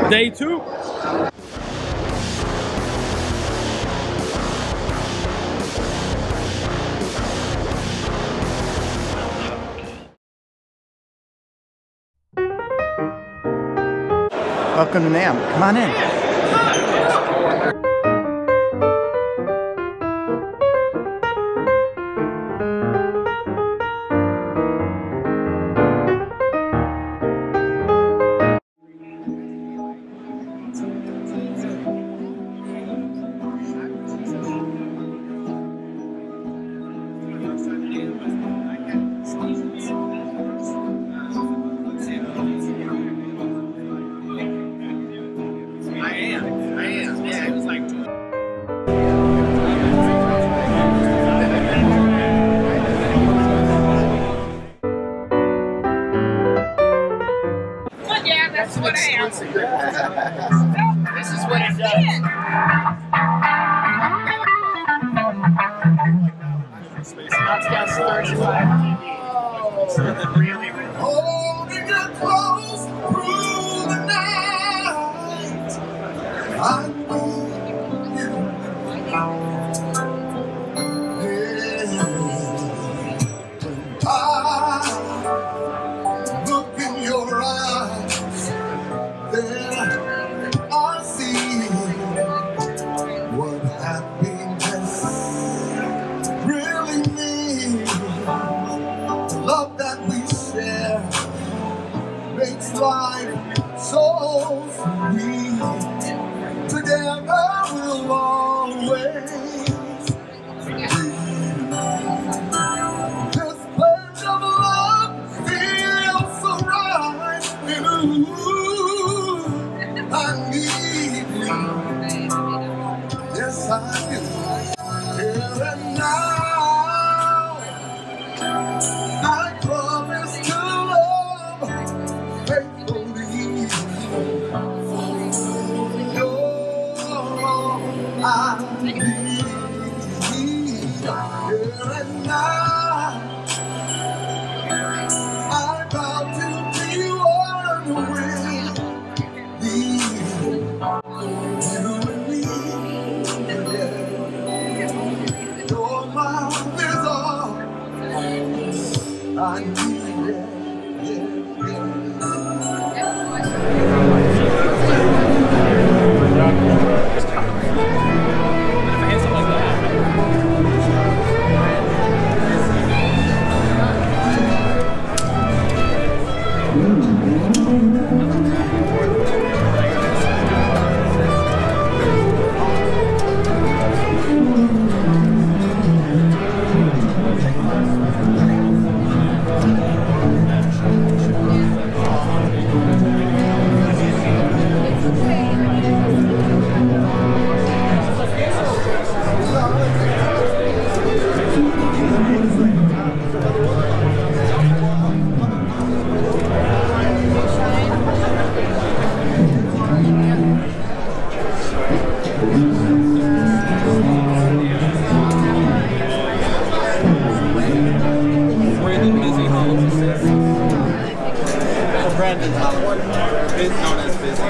Day 2. Welcome to NAMM. Come on in. That's what I am. This is what it does. Knockdown 35 Holding you close through the night. I need you. I look in your eyes. There I see what happiness really means. The love that we share makes life so sweet. Together we'll always be. This pledge of love feels so right. And ooh, I need you. Yes, I do. Here and now, I promise to love faithfully. I need. Here and now, I vow to be one with thee. You and me, yeah. Your love is all I need, yeah, Brandon Howard is known as Busy.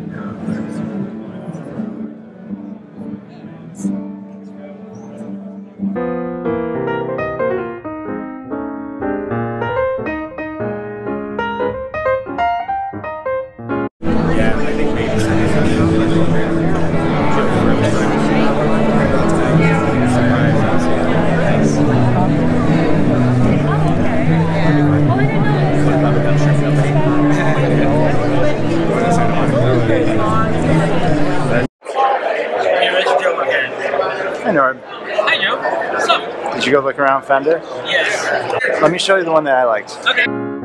Hey Norm. Hi Joe. What's up? Did you go look around Fender? Yes. Let me show you the one that I liked. Okay.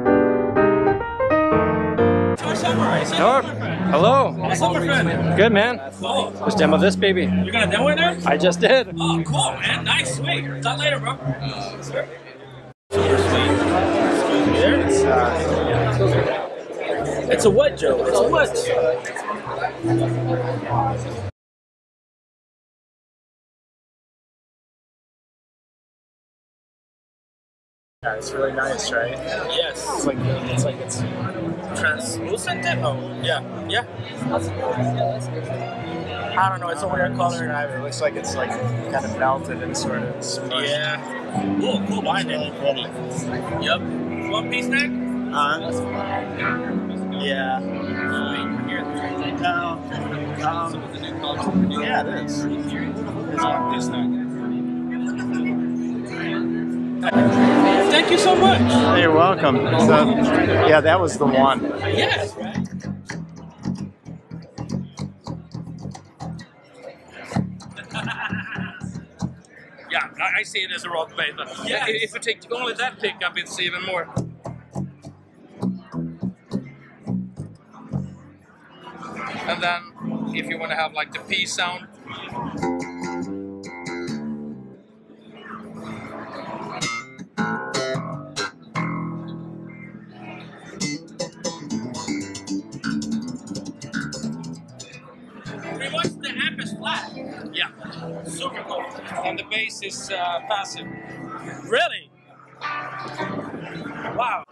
Norm, hello. What's up, my friend? Good, man. Cool. Let's demo this baby. You're gonna demo it there? I just did. Oh, cool, man. Nice, sweet. Talk later, bro. Sir. It's a what, Joe? It's a what? Yeah, it's really nice, right? Yes. It's like it's translucent? No. Yeah. Yeah. I don't know. It's a weird color. It looks like it's like kind of melted and sort of smushed. Yeah. Cool binding. Yep. One piece neck? Yeah. No. Yeah, it is. It's one piece neck. Thank you so much. You're welcome. So, yeah, that was the one. Yes. Yeah, I see it as a rock bait, but yeah, if you take only that pickup, it's even more. And then, if you want to have like the P sound. Pretty much the amp is flat. Yeah, super cool. And the bass is passive. Really? Wow.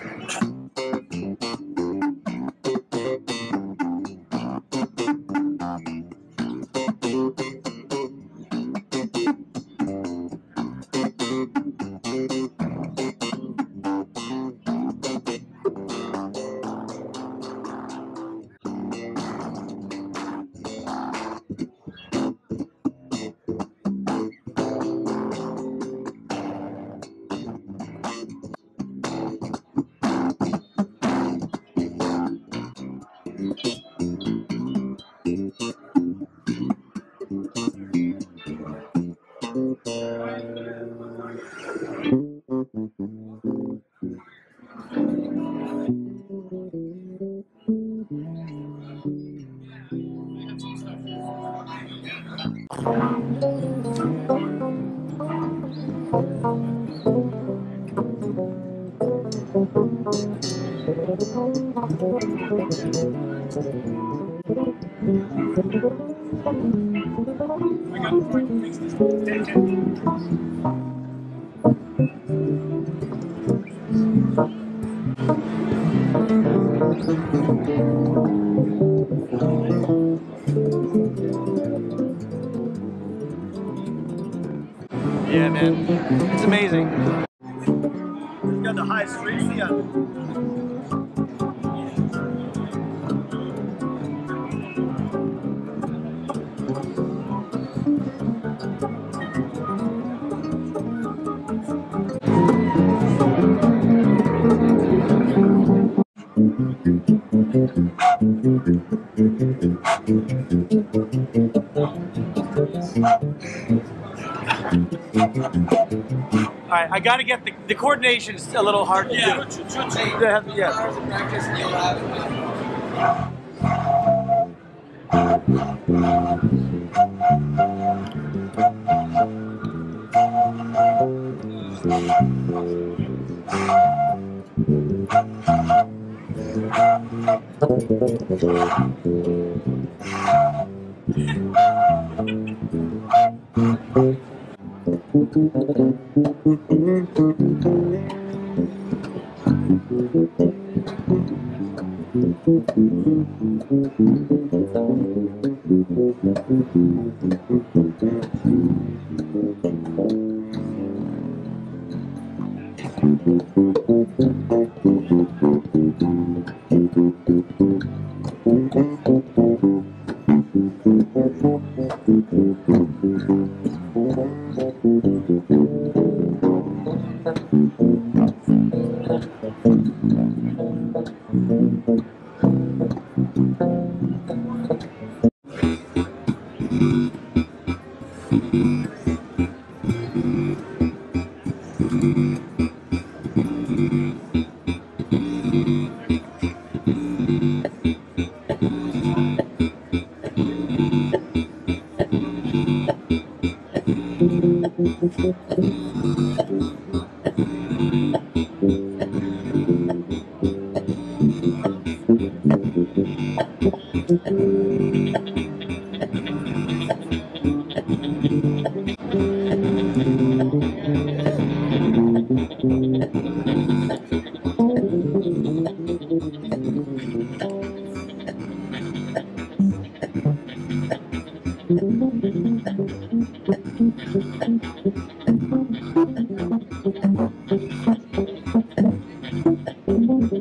Yeah, man. It's amazing. You got the high streets, Alright, I gotta get the coordination's a little hard to do. Yeah.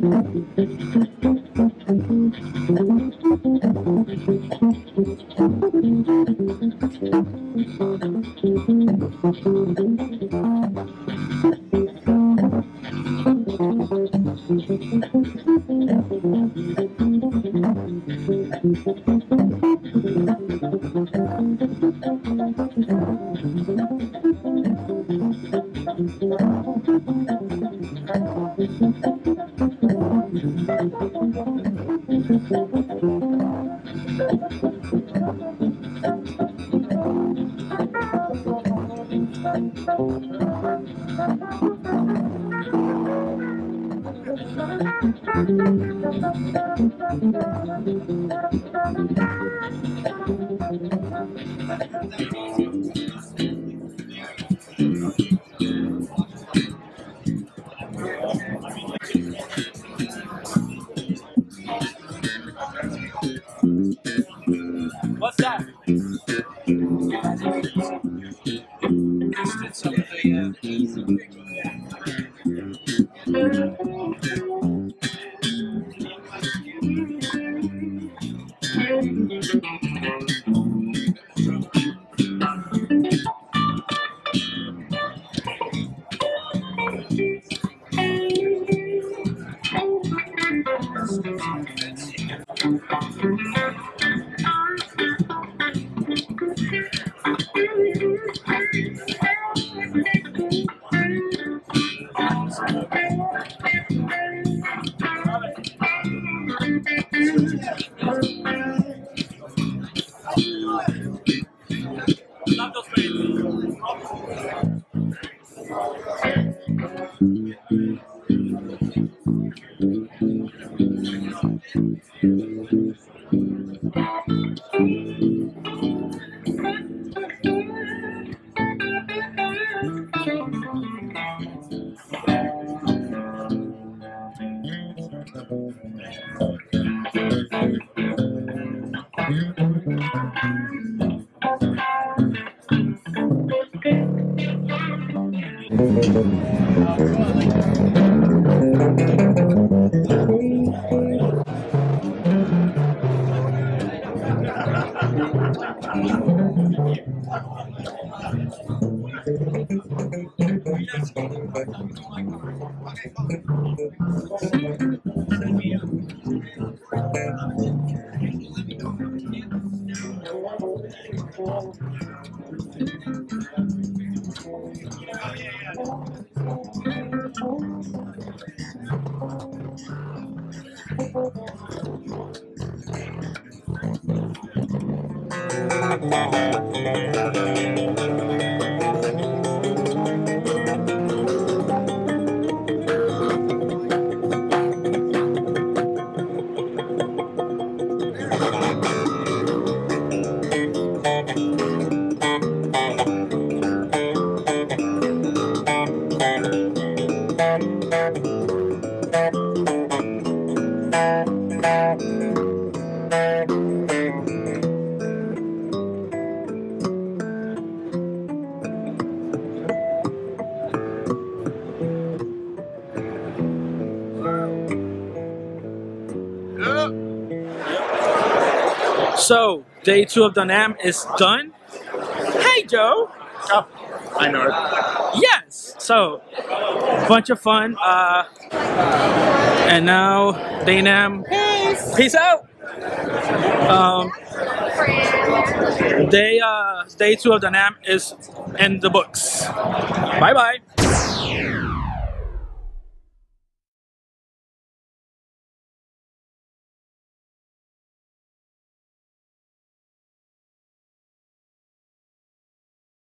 What's that? Some of Love those bands. So, day 2 of the NAMM is done. Hey, Joe. Oh, I know it. Yes. So, bunch of fun. And now, day NAMM. Peace out. Day 2 of the NAMM is in the books. Bye bye.